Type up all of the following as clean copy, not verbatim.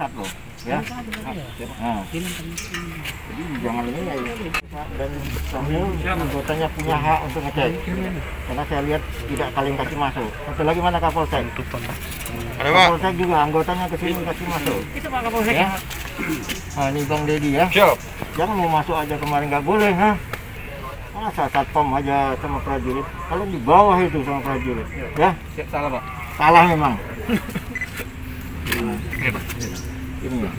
sehat loh, ya. Nah, jadi jangan ini ya. Dan sambil anggotanya punya hak untuk ngecek, karena saya lihat tidak saling kasih masuk. Satu lagi mana Kapolsek? Kapolsek juga anggotanya kesini kasih masuk. Itu Pak Kapolsek ya. Nah, ini Bang Dedi ya. Jangan mau masuk aja kemarin nggak boleh, ha? Masa satpam aja sama prajurit, kalau di bawah itu sama prajurit, ya? Salah Pak. Salah memang. Ini ya.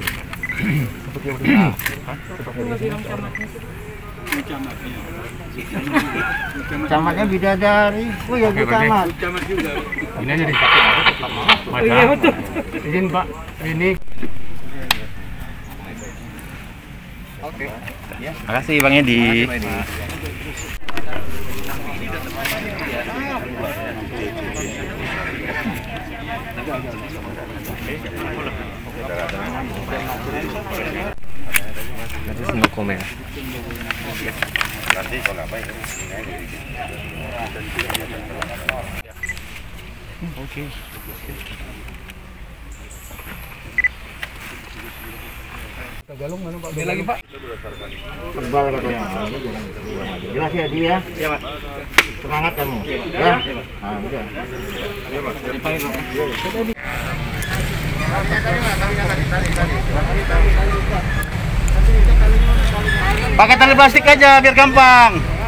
Camatnya bidadari. Oh ya, camat. Camat juga. Ini aja dipakai. Iya betul. Izin Pak, ini. Oke. Makasih Bang Edi. Nanti no komen. Nanti kalau apa ini? Oke. Galung mana Pak? Lagi Pak. Tebal katanya. Jelas ya dia. Iya Pak. Semangat kamu. Ya. Nah, udah. Pakai tali plastik aja biar gampang.